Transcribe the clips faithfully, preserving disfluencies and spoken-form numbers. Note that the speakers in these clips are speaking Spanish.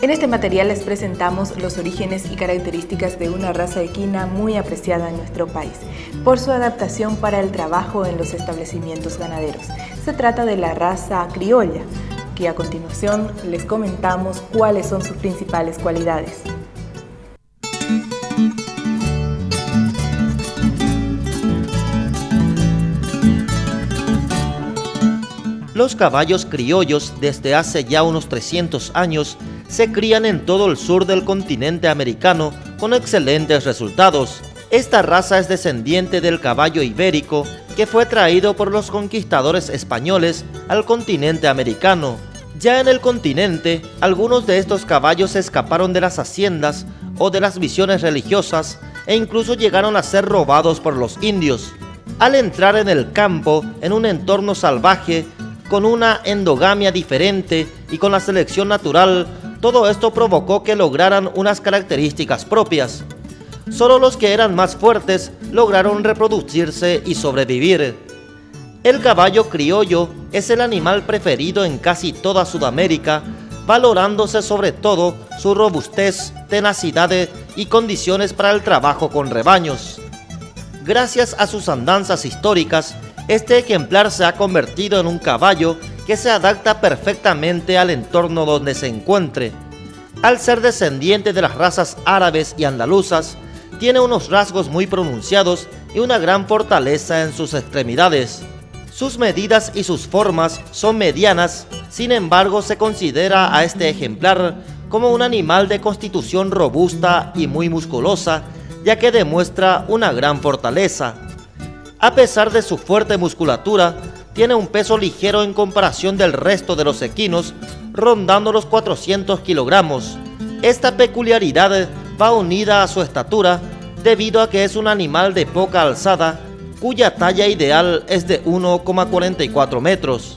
En este material les presentamos los orígenes y características de una raza equina muy apreciada en nuestro país, por su adaptación para el trabajo en los establecimientos ganaderos. Se trata de la raza criolla, que a continuación les comentamos cuáles son sus principales cualidades. Los caballos criollos desde hace ya unos trescientos años se crían en todo el sur del continente americano con excelentes resultados. Esta raza es descendiente del caballo ibérico que fue traído por los conquistadores españoles al continente americano. Ya en el continente, algunos de estos caballos escaparon de las haciendas o de las misiones religiosas e incluso llegaron a ser robados por los indios. Al entrar en el campo, en un entorno salvaje, con una endogamia diferente y con la selección natural, todo esto provocó que lograran unas características propias. Solo los que eran más fuertes lograron reproducirse y sobrevivir. El caballo criollo es el animal preferido en casi toda Sudamérica, valorándose sobre todo su robustez, tenacidad y condiciones para el trabajo con rebaños. Gracias a sus andanzas históricas, este ejemplar se ha convertido en un caballo que se adapta perfectamente al entorno donde se encuentre. Al ser descendiente de las razas árabes y andaluzas, tiene unos rasgos muy pronunciados y una gran fortaleza en sus extremidades. Sus medidas y sus formas son medianas, sin embargo se considera a este ejemplar como un animal de constitución robusta y muy musculosa, ya que demuestra una gran fortaleza. A pesar de su fuerte musculatura, tiene un peso ligero en comparación del resto de los equinos, rondando los cuatrocientos kilogramos. Esta peculiaridad va unida a su estatura, debido a que es un animal de poca alzada, cuya talla ideal es de uno coma cuarenta y cuatro metros.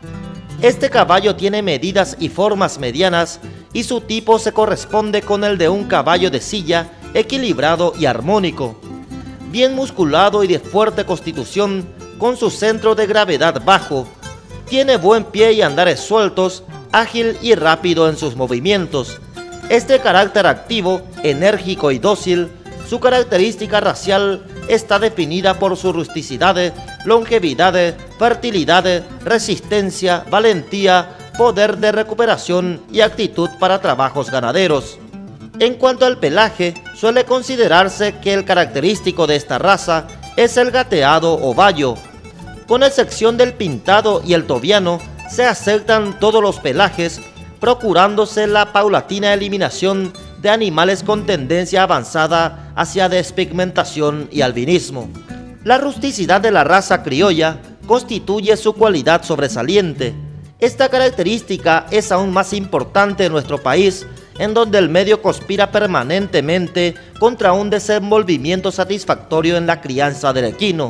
Este caballo tiene medidas y formas medianas y su tipo se corresponde con el de un caballo de silla, equilibrado y armónico. Bien musculado y de fuerte constitución, con su centro de gravedad bajo, tiene buen pie y andares sueltos, ágil y rápido en sus movimientos. Este carácter activo, enérgico y dócil, su característica racial está definida por su rusticidad, longevidad, fertilidad, resistencia, valentía, poder de recuperación y actitud para trabajos ganaderos. En cuanto al pelaje, suele considerarse que el característico de esta raza es el gateado o vallo. Con excepción del pintado y el tobiano, se aceptan todos los pelajes, procurándose la paulatina eliminación de animales con tendencia avanzada hacia despigmentación y albinismo. La rusticidad de la raza criolla constituye su cualidad sobresaliente. Esta característica es aún más importante en nuestro país, en donde el medio conspira permanentemente contra un desenvolvimiento satisfactorio en la crianza del equino.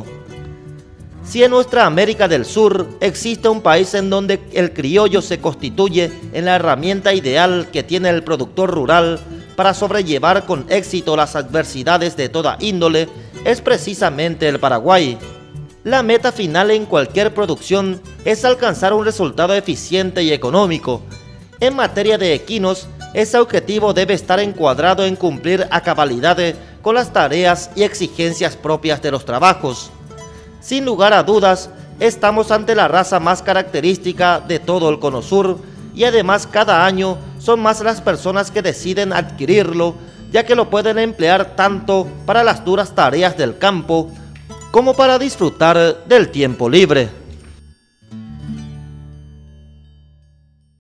Si en nuestra América del Sur existe un país en donde el criollo se constituye en la herramienta ideal que tiene el productor rural para sobrellevar con éxito las adversidades de toda índole, es precisamente el Paraguay. La meta final en cualquier producción es alcanzar un resultado eficiente y económico. En materia de equinos, ese objetivo debe estar encuadrado en cumplir a cabalidad con las tareas y exigencias propias de los trabajos. Sin lugar a dudas, estamos ante la raza más característica de todo el Cono Sur y además cada año son más las personas que deciden adquirirlo, ya que lo pueden emplear tanto para las duras tareas del campo como para disfrutar del tiempo libre.